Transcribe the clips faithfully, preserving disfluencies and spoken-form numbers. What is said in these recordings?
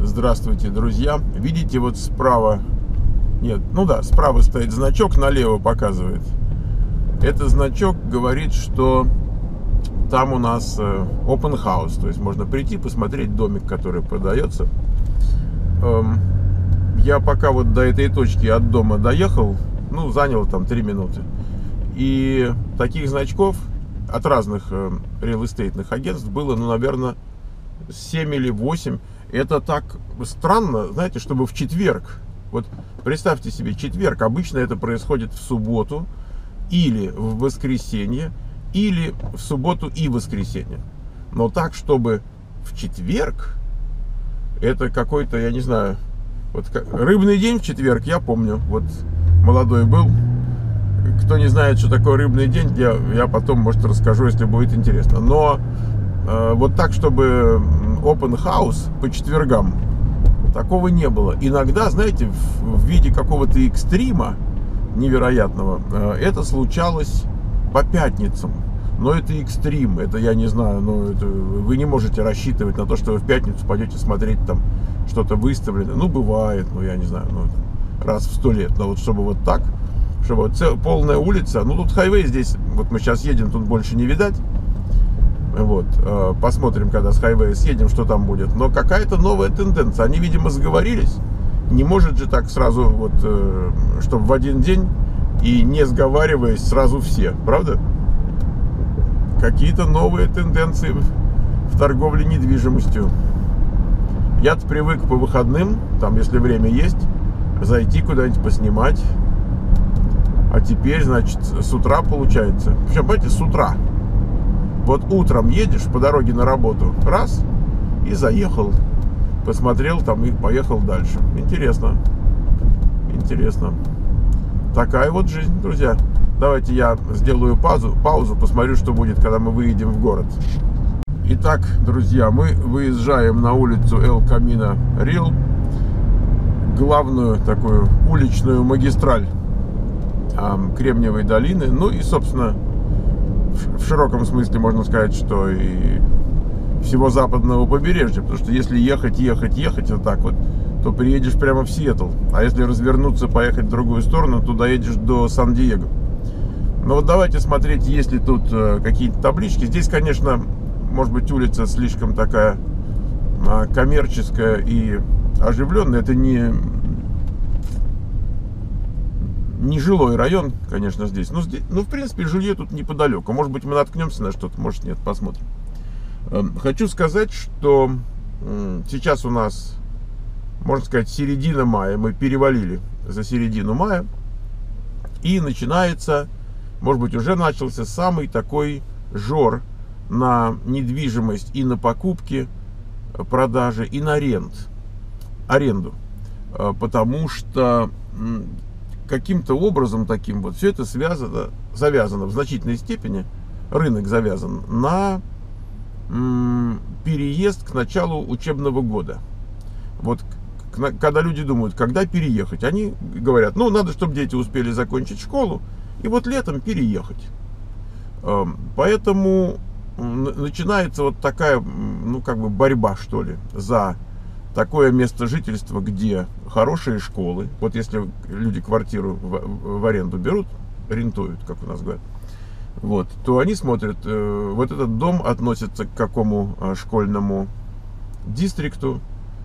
Здравствуйте, друзья. Видите, вот справа, нет, ну да, справа стоит значок, налево показывает. Этот значок говорит, что там у нас open house, то есть можно прийти посмотреть домик, который продается. Я пока вот до этой точки от дома доехал, ну, занял там три минуты. И таких значков от разных реал-эстейтных агентств было, ну, наверное, семь или восемь. Это так странно, знаете, чтобы в четверг. Вот представьте себе, четверг, обычно это происходит в субботу или в воскресенье, или в субботу и воскресенье. Но так, чтобы в четверг, это какой-то, я не знаю, вот рыбный день в четверг, я помню, вот молодой был. Кто не знает, что такое рыбный день, я, я потом, может, расскажу, если будет интересно. Но э, вот так, чтобы open house по четвергам, такого не было. Иногда, знаете, в, в виде какого-то экстрима невероятного, э, это случалось по пятницам. Но это экстрим, это я не знаю, но это, вы не можете рассчитывать на то, что вы в пятницу пойдете смотреть там что-то выставленное. Ну, бывает, ну, я не знаю, ну, раз в сто лет. Но вот чтобы вот так, чтобы вот цел, полная улица, ну, тут хайвей здесь, вот мы сейчас едем, тут больше не видать. Вот, посмотрим, когда с хайвея съедем, что там будет. Но какая-то новая тенденция. Они, видимо, сговорились. Не может же так сразу, вот, чтобы в один день и не сговариваясь сразу все, правда? Какие-то новые тенденции в торговле недвижимостью. Я-то привык по выходным, там, если время есть, зайти куда-нибудь поснимать. А теперь, значит, с утра получается. Причем, понимаете, с утра. Вот утром едешь по дороге на работу, раз, и заехал. Посмотрел там и поехал дальше. Интересно. Интересно. Такая вот жизнь, друзья. Давайте я сделаю паузу, паузу, посмотрю, что будет, когда мы выедем в город. Итак, друзья, мы выезжаем на улицу Эл Камино Рил, главную такую уличную магистраль э, Кремниевой долины. Ну и, собственно, в, в широком смысле можно сказать, что и всего западного побережья. Потому что если ехать, ехать, ехать вот так вот, то приедешь прямо в Сиэтл. А если развернуться, поехать в другую сторону, то доедешь до Сан-Диего. Но вот давайте смотреть, есть ли тут э, какие-то таблички. Здесь, конечно, может быть, улица слишком такая э, коммерческая и оживленная. Это не, не жилой район, конечно, здесь. Но, здесь, ну, в принципе, жилье тут неподалеку. Может быть, мы наткнемся на что-то, может, нет, посмотрим. Э, хочу сказать, что э, сейчас у нас, можно сказать, середина мая. Мы перевалили за середину мая. И начинается... Может быть, уже начался самый такой жор на недвижимость и на покупки, продажи, и на рент, аренду. Потому что каким-то образом таким вот все это связано, завязано в значительной степени, рынок завязан на переезд к началу учебного года. Вот когда люди думают, когда переехать, они говорят, ну, надо, чтобы дети успели закончить школу, и вот летом переехать. Поэтому начинается вот такая, ну, как бы борьба, что ли, за такое место жительства, где хорошие школы. Вот если люди квартиру в, в аренду берут, рентуют, как у нас говорят, вот, то они смотрят, вот этот дом относится к какому школьному дистрикту,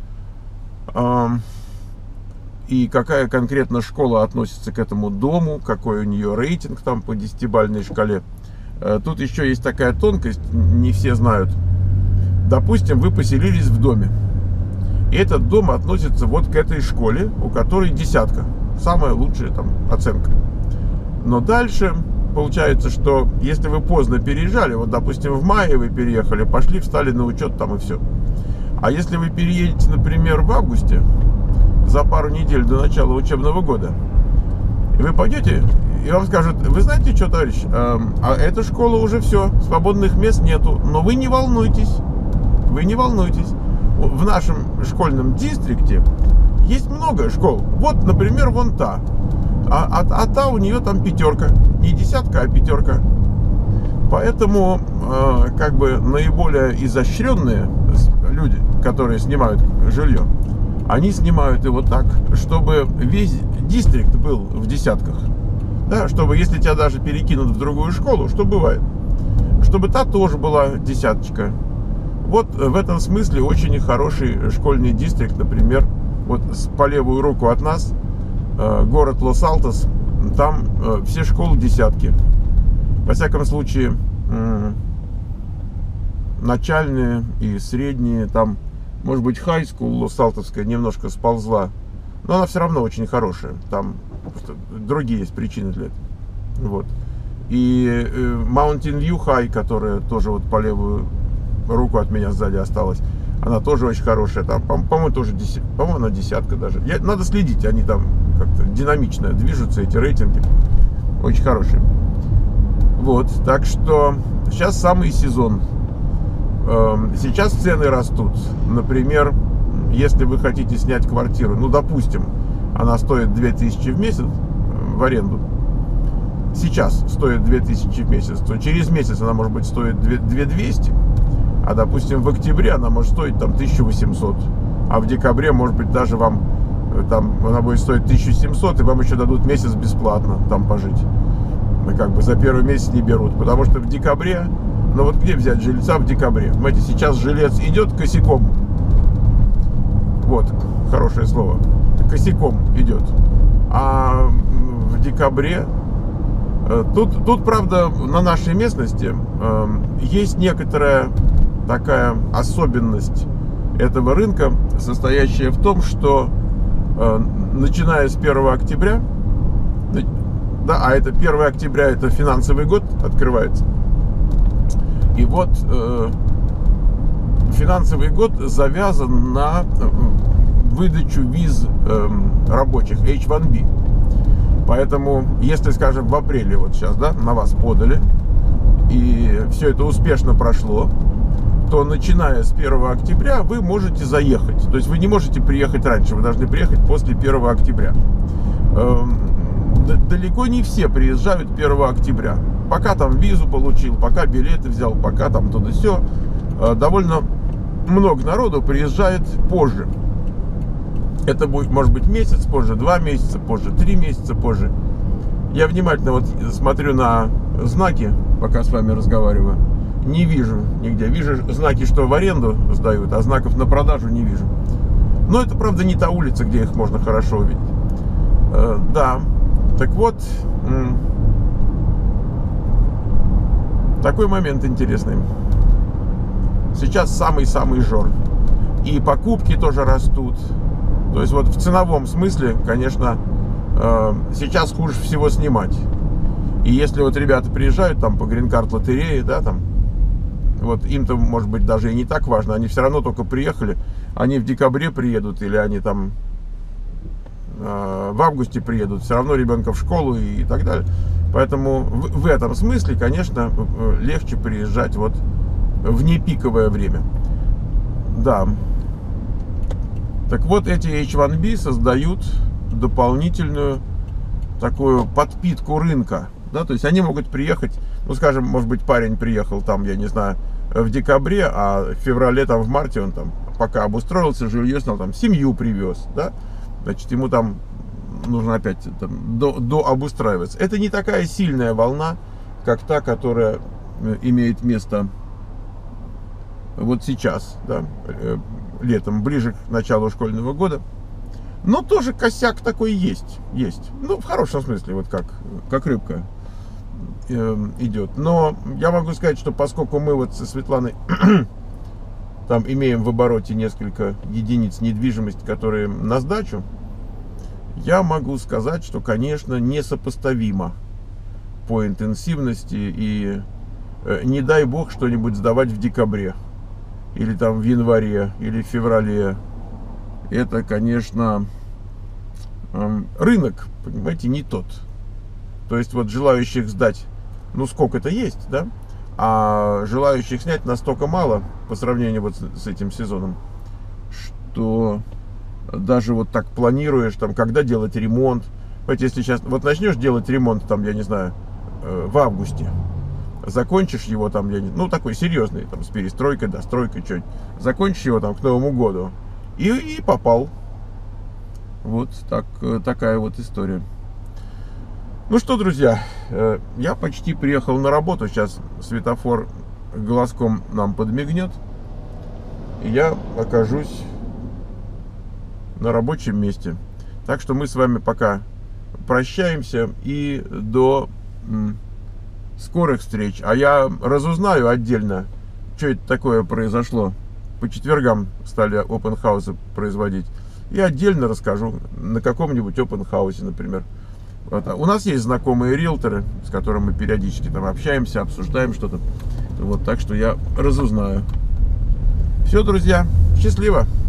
и какая конкретно школа относится к этому дому, какой у нее рейтинг там по десятибалльной шкале. Тут еще есть такая тонкость, не все знают. Допустим, вы поселились в доме, и этот дом относится вот к этой школе, у которой десятка, самая лучшая там оценка. Но дальше получается, что если вы поздно переезжали, вот, допустим, в мае вы переехали, пошли, встали на учет там и все. А если вы переедете, например, в августе, за пару недель до начала учебного года, и вы пойдете, и вам скажут, вы знаете что, товарищ, э, а эта школа уже все, свободных мест нету, но вы не волнуйтесь, вы не волнуйтесь. В нашем школьном дистрикте есть много школ. Вот, например, вон та, а, а, а та у нее там пятерка, не десятка, а пятерка. Поэтому, э, как бы, наиболее изощренные люди которые снимают жилье, они снимают его так, чтобы весь дистрикт был в десятках. Да, чтобы, если тебя даже перекинут в другую школу, что бывает, чтобы та тоже была десяточка. Вот в этом смысле очень хороший школьный дистрикт, например, вот по левую руку от нас, город Лос-Алтос, там все школы десятки. Во всяком случае, начальные и средние, там, может быть, хай-скул Лос-Алтовская немножко сползла, но она все равно очень хорошая. Там другие есть причины для этого. Вот. И Mountain View High, которая тоже вот по левую руку от меня сзади осталась, она тоже очень хорошая. Там, по-моему, тоже десятка, по-моему, она десятка даже. Я, надо следить, они там как-то динамично движутся, эти рейтинги. Очень хорошие. Вот, так что сейчас самый сезон. Сейчас цены растут. Например, если вы хотите снять квартиру, ну, допустим, она стоит две тысячи в месяц в аренду. Сейчас стоит две тысячи в месяц, то через месяц она может быть стоит две тысячи двести, а допустим в октябре она может стоить там тысячу восемьсот, а в декабре может быть даже вам там она будет стоить тысячу семьсот, и вам еще дадут месяц бесплатно там пожить. Мы как бы за первый месяц не берут, потому что в декабре, ну вот где взять жильца в декабре? Знаете, сейчас жилец идет косяком, вот хорошее слово, косяком идет, а в декабре Тут, тут, правда, на нашей местности э, есть некоторая такая особенность этого рынка, состоящая в том, что э, начиная с первого октября, да, а это первое октября, это финансовый год открывается, и вот э, финансовый год завязан на выдачу виз э, рабочих эйч один би. Поэтому, если, скажем, в апреле вот сейчас, да, на вас подали, и все это успешно прошло, то начиная с первого октября вы можете заехать. То есть вы не можете приехать раньше, вы должны приехать после первого октября. Далеко не все приезжают первого октября. Пока там визу получил, пока билеты взял, пока там туда-сё. Довольно много народу приезжает позже. Это будет, может быть, месяц позже, два месяца позже, три месяца позже. Я внимательно вот смотрю на знаки, пока с вами разговариваю. Не вижу нигде. Вижу знаки, что в аренду сдают, а знаков на продажу не вижу. Но это, правда, не та улица, где их можно хорошо увидеть. Э, да. Так вот, такой момент интересный. Сейчас самый-самый жор. И покупки тоже растут. То есть вот в ценовом смысле, конечно, сейчас хуже всего снимать. И если вот ребята приезжают там по грин-карт лотерее, да, там, вот им-то, может быть, даже и не так важно, они все равно только приехали, они в декабре приедут или они там в августе приедут, все равно ребенка в школу и так далее. Поэтому в, в этом смысле, конечно, легче приезжать вот в непиковое время. Да. Так вот, эти эйч один би создают дополнительную такую подпитку рынка. Да? То есть они могут приехать, ну, скажем, может быть, парень приехал там, я не знаю, в декабре, а в феврале, там, в марте он там пока обустроился, жилье снял, там, семью привез, да? Значит, ему там нужно опять там, до, до обустраиваться. Это не такая сильная волна, как та, которая имеет место вот сейчас, да, летом, ближе к началу школьного года. Но тоже косяк такой есть, есть. Ну, в хорошем смысле, вот как, как рыбка э, идет. Но я могу сказать, что поскольку мы вот со Светланой там имеем в обороте несколько единиц недвижимости, которые на сдачу, я могу сказать, что, конечно, несопоставимо по интенсивности. И э, не дай бог что-нибудь сдавать в декабре, или там в январе, или в феврале. Это, конечно, рынок, понимаете, не тот. То есть вот желающих сдать, ну сколько-то есть, да, а желающих снять настолько мало по сравнению вот с этим сезоном, что даже вот так планируешь, там, когда делать ремонт. Понимаете, если сейчас вот начнешь делать ремонт, там, я не знаю, в августе, закончишь его там, я не, ну, такой серьезный, там, с перестройкой, достройкой, что-нибудь, закончишь его там к Новому году, и, и попал. Вот так, такая вот история. Ну что, друзья, я почти приехал на работу, сейчас светофор глазком нам подмигнет, и я окажусь на рабочем месте. Так что мы с вами пока прощаемся и до скорых встреч. А я разузнаю отдельно, что это такое произошло. По четвергам стали опенхаусы производить. И отдельно расскажу на каком-нибудь опенхаусе, например. Вот. У нас есть знакомые риэлторы, с которыми мы периодически там общаемся, обсуждаем что-то. Вот, так что я разузнаю. Все, друзья, счастливо!